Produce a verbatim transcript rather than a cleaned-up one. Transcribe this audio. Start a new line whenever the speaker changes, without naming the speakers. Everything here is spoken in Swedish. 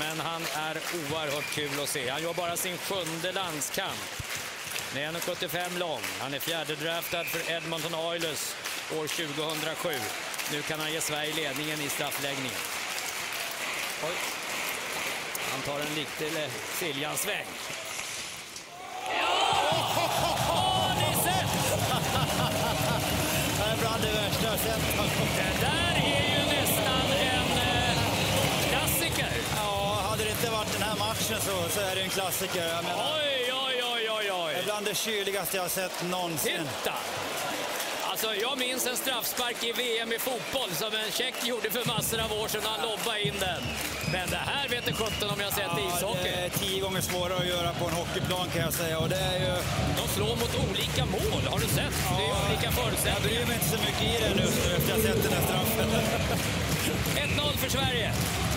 men han är oerhört kul att se. Han gör bara sin sjunde landskamp. Han är en komma sjuttiofem lång. Han är fjärde draftad för Edmonton Oilers år tjugohundrasju. Nu kan han ge Sverige ledningen i straffläggningen. Oj. Han tar en riktig Siljansväng. Ja! Ni sett!
Det är bland det värsta jag sett.
Det där är ju nästan en eh, klassiker.
Ja, hade det inte varit den här matchen så, så är det en klassiker. Jag menar,
Oj, oj, oj, oj, oj.
det är bland det kyligaste jag har sett någonsin.
Titta! Alltså, jag minns en straffspark i V M i fotboll som en tjeck gjorde för massor av år sedan han lobbade in den. Men det här vet inte sjutton om jag sett
Ja,
ishockey.
det är tio gånger svårare att göra på en hockeyplan kan jag säga. Och det är ju...
De slår mot olika mål, har du sett?
Ja,
det är olika
jag
förutsättningar.
bryr mig inte så mycket i det nu efter jag har sett den här straffen.
ett noll för Sverige.